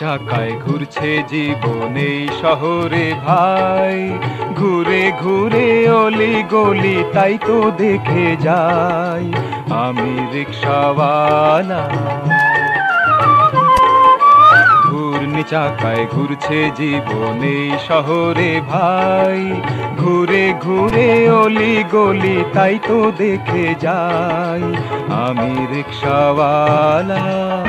চাকায় ঘুরছে জীবন এই শহরে ভাই, ঘুরে ঘুরে অলি গলি তাই তো দেখে যাই আমি রিকশাওয়ালা। ঘূর্ণি চাকায় ঘুরছে জীবন এই শহরে ভাই, ঘুরে ঘুরে অলি গলি তাই তো দেখে যাই আমি রিকশাওয়ালা।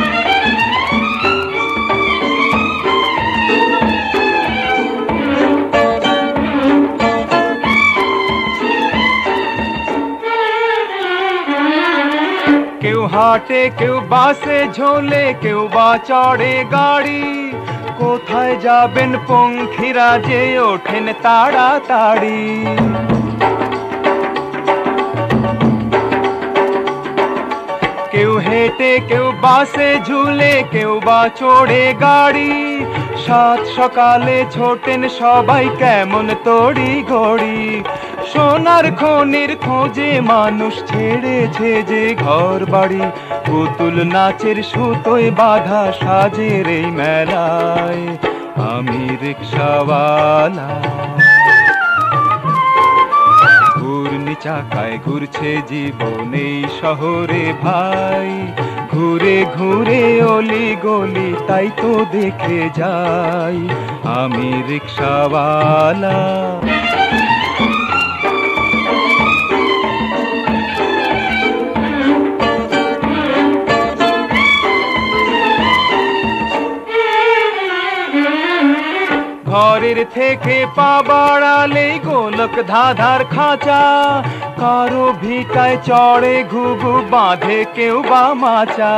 কেউ হাঁটে কেউ বাসে ঝোলে কেউ বা চড়ে গাড়ি, কোথায় যাবেন পঙ্খিরা যে ওঠেন তাড়াতাড়ি। কেউ হেঁটে কেউ বাসে ঝুলে কেউ বা চড়ে গাড়ি, সাত সকালে ছোটেন সবাই কেমন তড়ি ঘড়ি। সোনার খনির খোঁজে মানুষ ছেড়েছে যে ঘর বাড়ি, পুতুল নাচের সুতোয় বাঁধা সাজের এই মেলায় আমি রিকশাওয়ালা। ঘূর্ণি চাকায় ঘুরছে জীবন এই শহরে ভাই, ঘুরে ঘুরে অলি গলি তাই তো দেখে যাই আমি রিকশাওয়ালা। ঘরের থেকে পা বাড়ালেই গোলক ধাঁধার খাঁচা, কারো ভিটায় চড়ে ঘুঘু বাঁধে কেউ বা মাচা।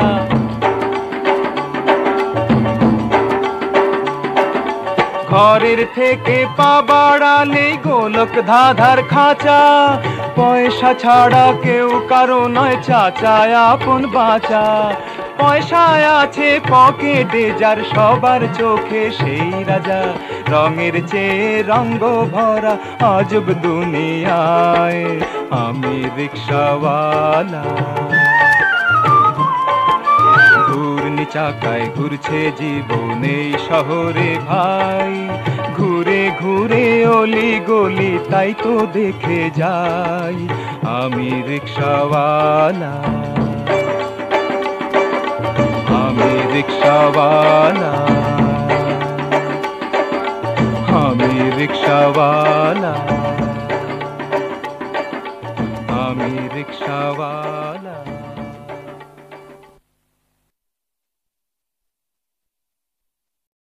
ঘরের থেকে পা বাড়ালেই গোলক ধাঁধার খাঁচা, পয়সা ছাড়া কেউ কারো নয় চাচায় আপন বাঁচা। পয়সায় আছে পকেটে যার সবার চোখে সেই রাজা, রঙের চেয়ে রঙ্গ ভরা আজব দুনিয়ায় আমি রিকশাওয়ালা। ঘূর্ণি চাকায় ঘুরছে জীবন এই শহরে ভাই, ঘুরে ঘুরে অলি গলি তাই তো দেখে যাই আমি রিকশাওয়ালা। আমি রিকশাওয়ালা, আমি রিকশাওয়ালা, আমি রিকশাওয়ালা।